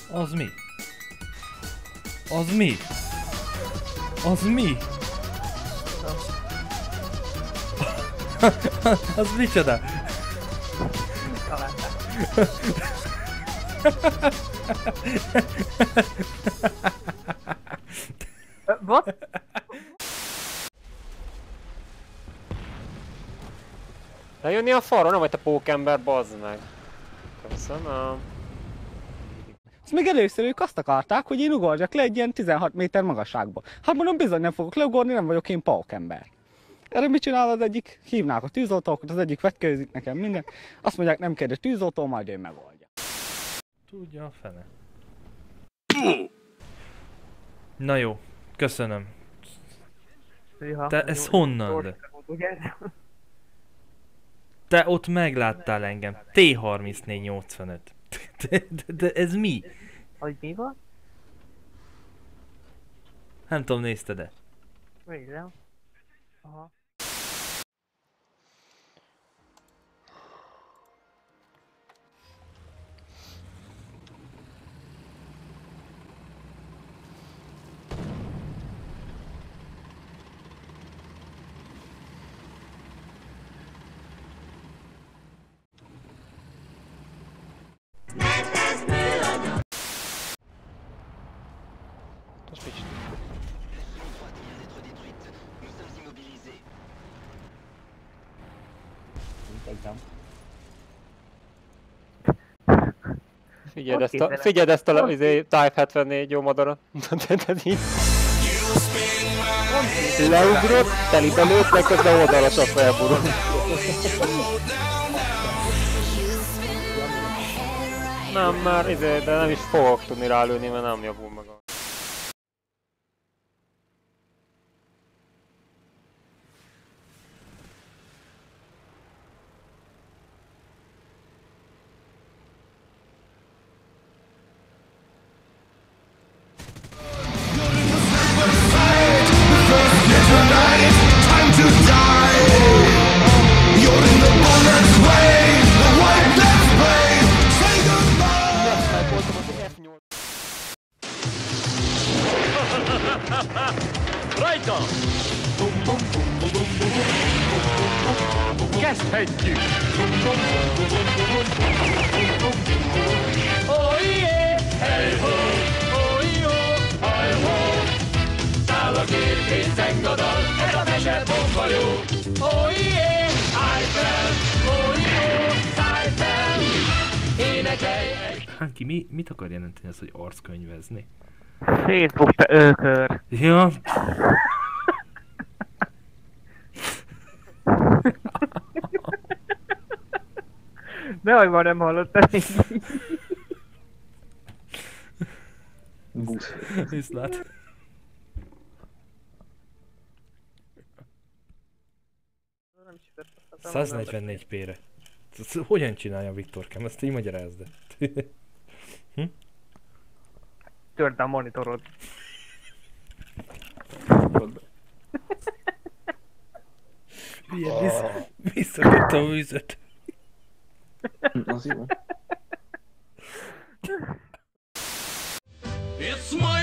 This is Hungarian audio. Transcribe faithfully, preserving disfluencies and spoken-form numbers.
Az mi? Az mi? Az mi? Az micsoda? What? Lejönni a falra, nem vagy te pókember, bazd meg. Köszönöm. Ezt még először ők azt akarták, hogy én ugorjak le egy ilyen tizenhat méter magasságba. Hát mondom, bizony nem fogok leugorni, nem vagyok én pókember. Erre mit csinál az egyik? Hívnák a tűzoltókat, az egyik vetkőzik nekem minden. Azt mondják, nem kérdez tűzoltó, majd ő megoldja. Tudja a fene. Na jó, köszönöm. Te ez honnan? Te ott megláttál engem. T harmincnégy nyolcvanöt. De, de, de ez mi? Hogy mi van? Nem tudom, nézted-e? Nézem. Aha. Az mit? Figyeld ezt a, figyeld ezt a Type hetvennégy jó madarat. Leugrott, telibe lőtt, meg közben oldalasan felborult. Nem, már izé, de nem is fogok tudni rálőni, mert nem javul meg a... Rajta! Kezdhetjük! Oh yeah! Hey ho! Oh yo! Hey ho! Száll a gép és zengadal, ez a mese bomba jó! Oh yeah! Állj fel! Oh yo! Szállj fel! Énekelj egy... Hanki, mi, mit akar jelenteni az, hogy arckönyvezni? Facebook te őkör. Ja. Nehogy már nem hallottad. Busz. Viszlát. száznegyvennégy pére. Hogyan csinálja Viktorkám? Ezt így magyarázd. Hm? Törd a monitorod. Ilyen vissza, visszakaptam a vizet. Az jó. It's my